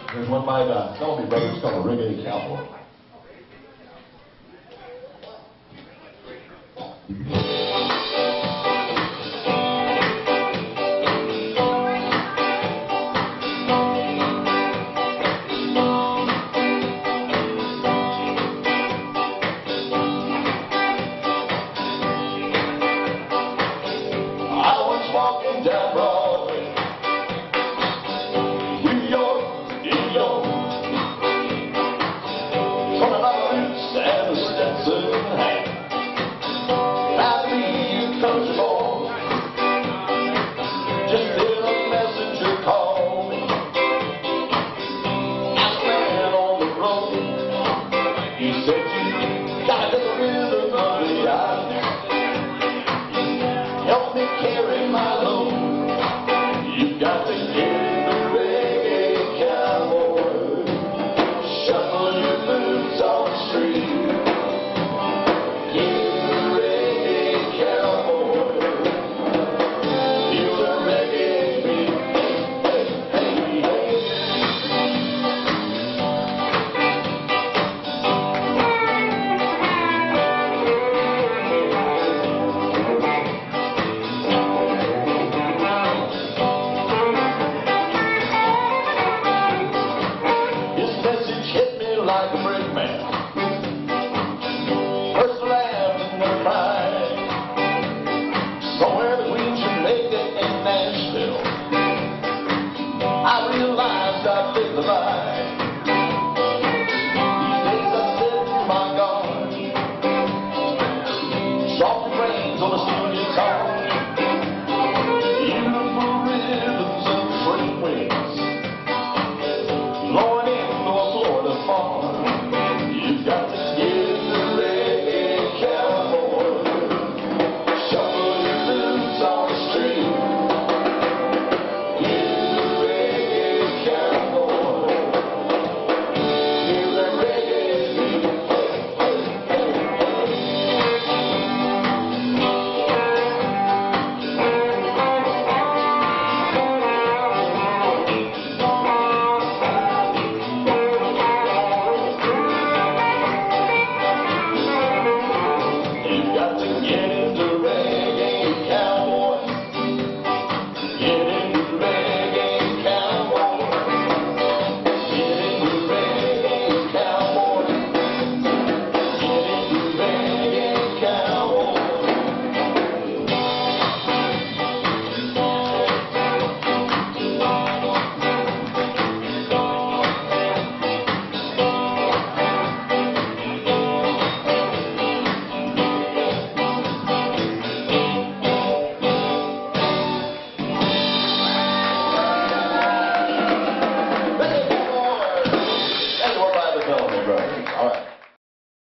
Here's one by Bellamy Brothers called Reggae Cowboy. Walking down Broadway, New York, New York, $20 and a Stetson hat. I be a country boy, just did a messenger call me. I stand on the road, he said you gotta get the rhythm of the eye. Help me carry my load. You got to get in the reggae cowboy. Shuffle your boots on the street. Get in the reggae cowboy. Feel the reggae beat. Hey, hey, hey. Like a brick man, first land in the pride, somewhere between Jamaica and Nashville. I realized I'd live the life.